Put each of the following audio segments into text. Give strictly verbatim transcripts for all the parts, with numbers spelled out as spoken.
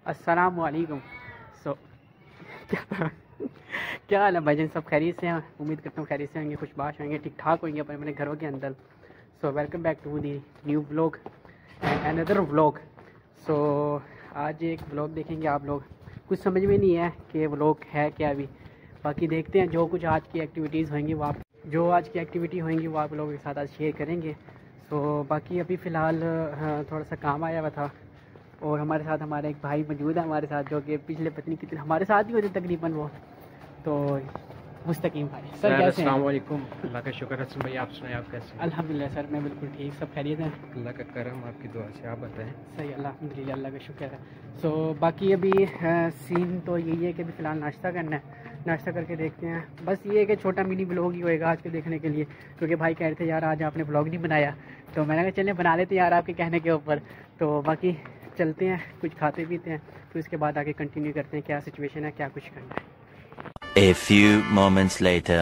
अस्सलाम वालेकुम। सो क्या क्या हाल है भाईजान, सब खैरियत से हैं? उम्मीद करता हूँ खैरियत से होंगे, खुश बाश होंगे, ठीक ठाक होंगे अपने अपने घरों के अंदर। So welcome back to the new vlog and another vlog. So आज एक व्लॉग देखेंगे आप लोग। कुछ समझ में नहीं है कि व्लॉग है क्या अभी, बाकी देखते हैं। जो कुछ आज की एक्टिविटीज़ होंगी वो आप जो आज की एक्टिविटी होंगी वो आप लोगों के साथ आज शेयर करेंगे। सो बाकी अभी फ़िलहाल थोड़ा सा काम आया हुआ था और हमारे साथ हमारे एक भाई मौजूद है हमारे साथ, जो कि पिछले पत्नी कितने हमारे साथ ही होते तकरीबन वो, तो मुस्तकीम भाई। सर कैसे हैं? अस्सलाम वालेकुम। अल्लाह का शुक्र है भाई, आप सुनाए आप कैसे हैं? अल्हम्दुलिल्लाह सर, मैं बिल्कुल ठीक, सब खैरियत है। अल्लाह का करम, आपकी दुआ से, आप बताएं। सही, अल्हम्दुलिल्लाह, अल्लाह का शुक्र है। सो so, बाकी अभी सीन तो यही है कि अभी फ़िलहाल नाश्ता करना है, नाश्ता करके देखते हैं। बस ये है कि छोटा मिनी ब्लॉग ही होएगा आज के देखने के लिए, क्योंकि भाई कह रहे थे यार आज आपने ब्लॉग नहीं बनाया, तो मैंने कहा चलें बना लेते यार आपके कहने के ऊपर। तो बाकी चलते हैं, कुछ खाते पीते हैं, फिर उसके बाद आगे कंटिन्यू करते हैं क्या सिचुएशन है, क्या कुछ करना है। A few moments later.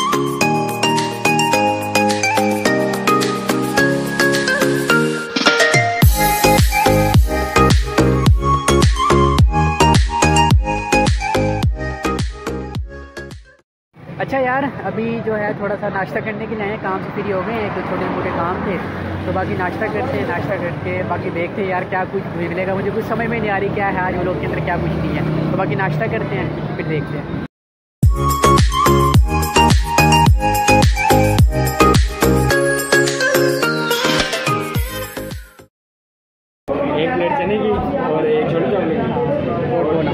अच्छा यार, अभी जो है थोड़ा सा नाश्ता करने के लिए आए, काम से फ्री हो गए हैं, कुछ छोटे मोटे काम थे, तो बाकी नाश्ता करते हैं। नाश्ता करके बाकी देखते हैं यार क्या कुछ मिलेगा, मुझे कुछ समझ में नहीं आ रही क्या है आज वो लोग के अंदर, क्या कुछ नहीं है। तो बाकी नाश्ता करते हैं फिर देखते हैं। एक प्लेट चने की और एक छोटी चावल और डोना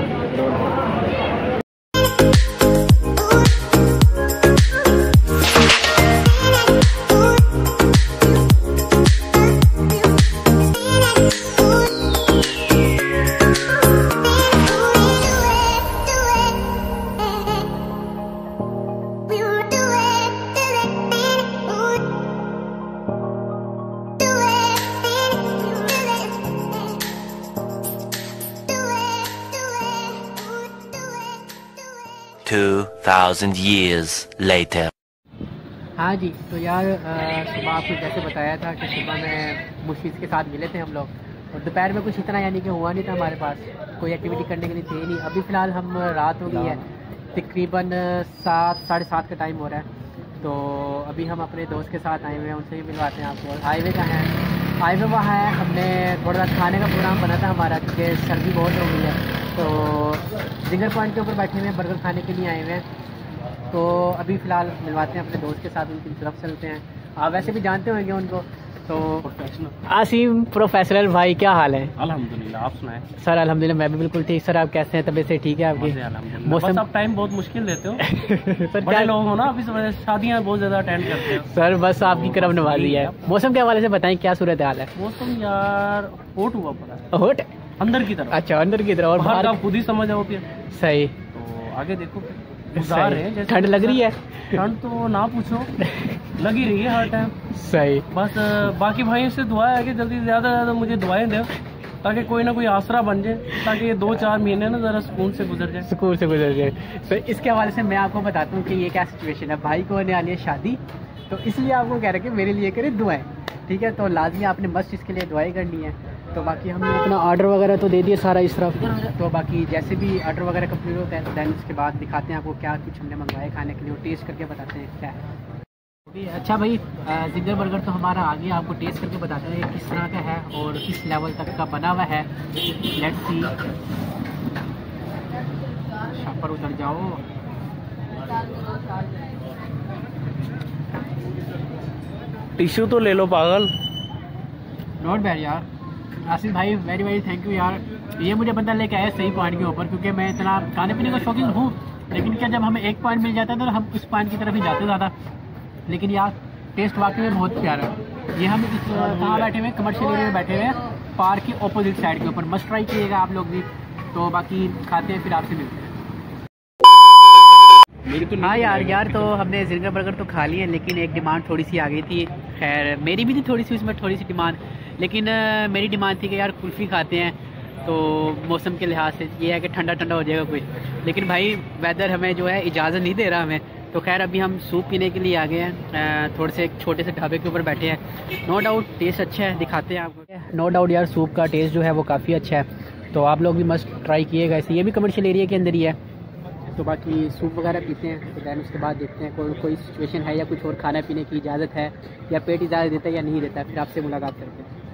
Two thousand years later. हाँ जी, तो यार सुबह आपको जैसे बताया था कि सुबह में मुशीज़ के साथ मिले थे हम लोग, और दोपहर में कुछ इतना यानी कि हुआ नहीं था, हमारे पास कोई एक्टिविटी करने के लिए थे नहीं। अभी फ़िलहाल हम रात हो गई है, तकरीबन सात साढ़े सात का टाइम हो रहा है। तो अभी हम अपने दोस्त के साथ आए हुए हैं, उनसे भी मिलवाते हैं आपको। हाईवे का है, हाईवे वहाँ है, हमने थोड़ा सा खाने का प्रोग्राम बना था हमारा, क्योंकि सर्दी बहुत हो गई है। तो जिंगर पॉइंट के ऊपर बैठे हुए हैं, बर्गर खाने के लिए आए हुए हैं। तो अभी फ़िलहाल मिलवाते हैं अपने दोस्त के साथ, उनकी तरफ चलते हैं। आप वैसे भी जानते होंगे उनको। तो प्रोफेशनल आसिम प्रोफेशनल भाई, क्या हाल है? अल्हम्दुलिल्लाह, आप सुनाएं। सर अल्हम्दुलिल्लाह मैं भी बिल्कुल ठीक। सर आप कैसे हैं? तबीयत से ठीक है आपकी? मौसम आप टाइम बहुत मुश्किल देते हो सर, बड़े लोग हो ना, अभी शादियाँ बहुत ज़्यादा अटेंड करते हैं सर, बस आपकी करम नवाजी है। मौसम के हवाले से बताएं क्या सूरत हाल है? मौसम यार होट हुआ पड़ा, होट अंदर की तरफ। अच्छा, अंदर की तरफ, और बाहर आप खुद ही समझ आओ फिर। सही, तो आगे देखो, गुजार है, ठंड लग रही है। ठंड तो ना पूछो, लगी रही है हर टाइम। सही, बस बाकी भाइयों से दुआ है कि जल्दी ज़्यादा से ज़्यादा मुझे दुआएं दे, ताकि कोई ना कोई आसरा बन जाए, ताकि ये दो चार महीने ना ज़रा सुकून से गुजर जाए सुकून से गुजर जाए। तो इसके हवाले से मैं आपको बताता हूँ कि ये क्या सिचुएशन है। भाई को होने वाली है शादी, तो इसलिए आपको कह रहे हैं कि मेरे लिए करें दुआएं, ठीक है? तो लाजमी आपने मस्त इसके लिए दुआएं करनी है। तो बाकी हमने अपना ऑर्डर वगैरह तो दे दिया सारा इस तरफ, तो बाकी जैसे भी ऑर्डर वगैरह कंप्लीट होता है दैन उसके बाद दिखाते हैं आपको क्या कुछ हमने मंगवाया खाने के लिए, टेस्ट करके बताते हैं क्या है। अच्छा भाई, जिंगर बर्गर तो हमारा आ गया, आपको टेस्ट करके बताते हैं किस तरह का है और किस लेवल तक का बना हुआ है। Let's see. पर उतर जाओ। टिश्यू तो ले लो पागल। नॉट बैड यार, आसिफ भाई वेरी वेरी थैंक यू यार। ये मुझे बंदा लेके आया सही पॉइंट के ऊपर, क्योंकि मैं इतना खाने पीने का शौकीन हूँ, लेकिन क्या जब हमें एक पॉइंट मिल जाता है तो हम उस पॉइंट की तरफ ही जाते ज़्यादा। लेकिन यार टेस्ट वाकई में बहुत प्यारा है। ये हम इस कहाँ बैठे हुए हैं, कमर्शियल एरिया में बैठे हुए हैं, पार्क की अपोजिट साइड के ऊपर। मस्ट ट्राई कीजिएगा आप लोग भी। तो बाकी खाते हैं, फिर आपसे मिलते हैं। तो हाँ यार यार तो हमने जिंगर बर्गर तो खा लिए, लेकिन एक डिमांड थोड़ी सी आ गई थी। खैर मेरी भी थी थोड़ी सी उसमें थोड़ी सी डिमांड, लेकिन आ, मेरी डिमांड थी कि यार कुल्फ़ी खाते हैं। तो मौसम के लिहाज से ये है कि ठंडा ठंडा हो जाएगा कुछ, लेकिन भाई वेदर हमें जो है इजाज़त नहीं दे रहा हमें। तो खैर अभी हम सूप पीने के लिए आ गए हैं, थोड़े से एक छोटे से ढाबे के ऊपर बैठे हैं। नो डाउट टेस्ट अच्छा है, दिखाते हैं आपको। नो डाउट यार सूप का टेस्ट जो है वो काफ़ी अच्छा है। तो आप लोग भी मस्ट ट्राई किएगा। ऐसे ये भी कमर्शियल एरिया के अंदर ही है। तो बाकी सूप वगैरह पीते हैं, तो दैन उसके बाद देखते हैं कोई कोई सिचुएशन है या कुछ और खाने पीने की इजाज़त है या पेट इजाज़त देता है या नहीं देता है, फिर आपसे मुलाकात करते हैं।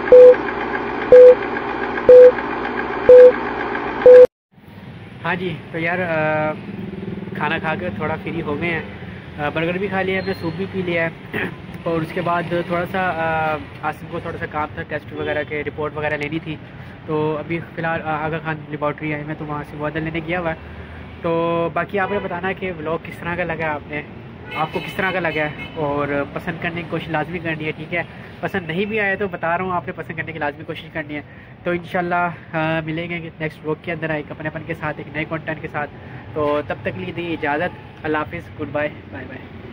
हाँ जी, तो यार आ, खाना खा कर थोड़ा फ्री हो गए हैं, बर्गर भी खा लिया है, सूप भी पी लिया है और उसके बाद थोड़ा सा आसिम को थोड़ा सा काम था, टेस्ट वगैरह के रिपोर्ट वगैरह लेनी थी। तो अभी फ़िलहाल आगा खान लेबॉर्ट्री आई मैं, तो वहाँ से बदल लेने गया हुआ है। तो बाकी आपने बताना कि व्लॉग किस तरह का लगा, आपने आपको किस तरह का लगा है, और पसंद करने की कोशिश लाजमी करनी है, ठीक है। पसंद नहीं भी आया तो बता रहा हूँ, आपने पसंद करने की लाजमी कोशिश करनी है। तो इंशाल्लाह मिलेंगे नेक्स्ट व्लॉग के अंदर एक अपनेपन के साथ, एक नए कंटेंट के साथ। तो तब तक लिए दी इजाज़त, अल्लाह हाफिज़, गुड बाय, बाय बाय।